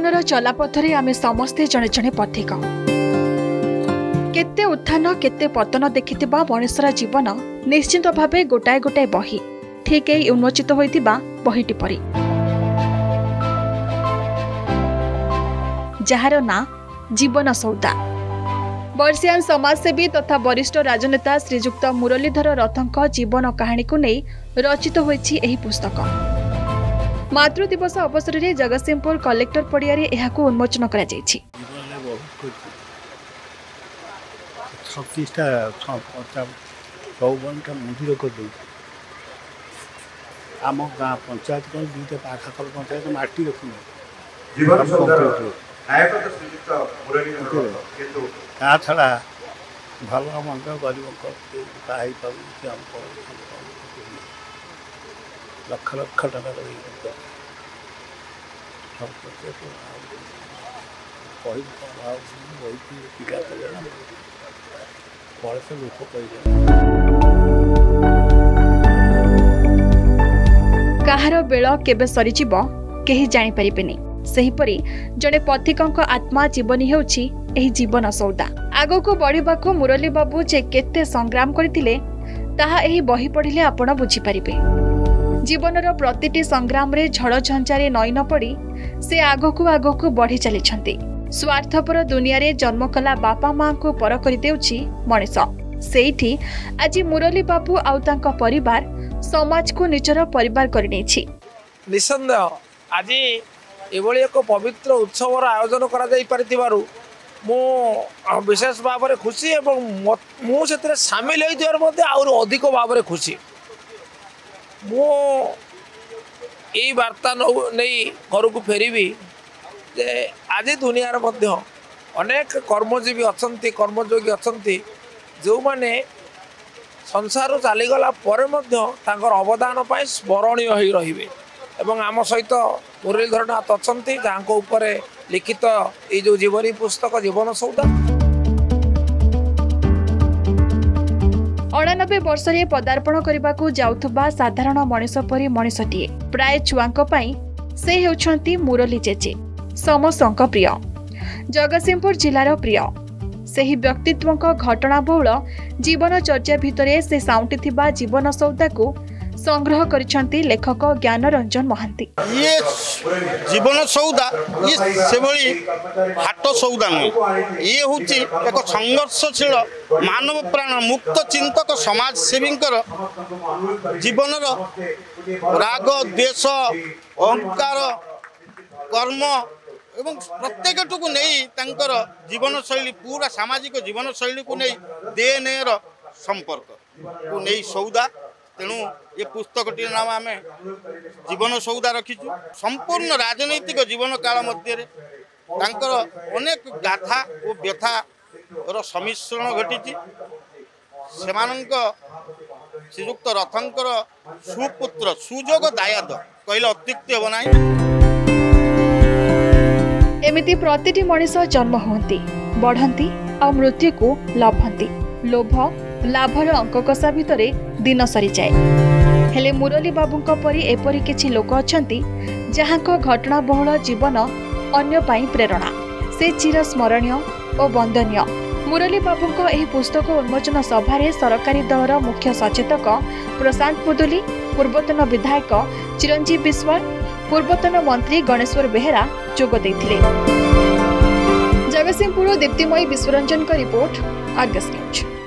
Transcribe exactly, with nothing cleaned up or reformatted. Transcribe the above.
जीवनर चलापथरे आमे समस्ते जड़े जड़े पथिक केते उत्थान केते पतन देखिथिबा मनुष्यर जीवन निश्चित भावे गोटाए गोटाए बही ठीक एही उन्मोचित होइतिबा बहीटी परी जहार ना जीवन सौदा। वर्षियान समाजसेवी तथा वरिष्ठ राजनेता श्रीजुक्त मुरलीधर रथंक जीवन कहानी को नहीं रचित होइछि एही पुस्तक। मातृ दिवस अवसर में जगतसिंहपुर कलेक्टर पड़िया यह उन्मोचन कर आम गाँ पंचायत दुईटा पाखाकल पंचायत माटी रखुन ता छड़ा भल मंद गरीब लक्ष लक्ष टाका कहार बेल केबे सरीजिब केही जानि परिबेनी। सेहीपरि जड़े पथिकंक आत्मा जीवनी हेउछि एही जीवन सौदा। आगको बढ़िबाको मुरली बाबू जे केते संग्राम करथिले ताहा एही बही पढ़िले आपण बुझी परिबे। जीवनर प्रतिटी संग्राम रे झड़ झंझारे नई न पड़ी से आगको आगको बढ़ी चलीछंती। स्वार्थपर दुनिया रे जन्म कला बापा मां को पर करि देउछि मଣିଷ। सेठी आज मुरली बाबू आउ तांका परिवार समाज को निजर परिवार करनेछि। निसंदेह आज एभली एक पवित्र उत्सवर आयोजन करा जाई परिथिबारु मु विशेष भाव में खुशी एवं मु से सामिल होइथिबार आउर अधिक भाव में खुशी। मु यही वार्ता नहीं घर को फेरबी जे आज दुनिया मध्य अनेक कर्मजीवी अच्छा कर्मयोगी अच्छा जो माने संसार चलीगला अवदान स्मरणीय हो रही एवं आम सहित मुरलीधर नाथ अच्छा जहाँ लिखित ये जो जीवनी पुस्तक जीवन सौदा। अणानबे वर्ष रे पदार्पण करने जाउथुबा साधारण मनीष परी मनीषटीए प्राय छुआंक पई से हेउछंती मुरली जेजे समस्तंक प्रिय जगतसिंहपुर जिलार प्रिय सेही व्यक्तित्व घटना बहुल जीवन चर्चा भितरे से साउंटी थिबा जीवन सौदा को संग्रह करिछंती लेखक ज्ञान रंजन महांती। ये जीवन सौदा ये से भली हाट सौदा नुहे ये हूँ एक संघर्षशील मानव प्राण मुक्त चिंतक समाज सेवी जीवन राग द्वेष अहंकार कर्म एवं प्रत्येक को नहीं तांकर जीवन शैली पूरा सामाजिक जीवन शैली को नहीं डीएनए रो संपर्क को नहीं सौदा। तेणु ये पुस्तकटी नाम आम जीवन सौदा रखीचु। संपूर्ण राजनैतिक जीवन काल मध्य अनेक गाथा और व्यथा सम्मिश्रण घटी श्रीजुक्त रथंकर सुपुत्र सुजोग दायाद कहले अत्युक्ति हम ना। एमिति प्रतिटी मनीष जन्म होती बढ़ती आ मृत्यु को लभंती लोभ लाभर अंक कषा भितरे दिन सरी जाए। हेले मुरली बाबूंक परी एपरी किछि लोक अछंती जहाँको घटना बहुल जीवन अन्य पाई प्रेरणा से चिर स्मरणीय और वंदनीय। मुरली बाबूंक एही पुस्तक उन्मोचन सभारे सरकारी दलर मुख्य सचेतक प्रशांत मुदुली पूर्वतन विधायक चिरंजीव विश्वाल पूर्वतन मंत्री गणेश्वर बेहेरा जोग देथिले। जगतसिंहपुर दीप्तिमयी विश्वरंजन का रिपोर्ट आर्गस न्यूज।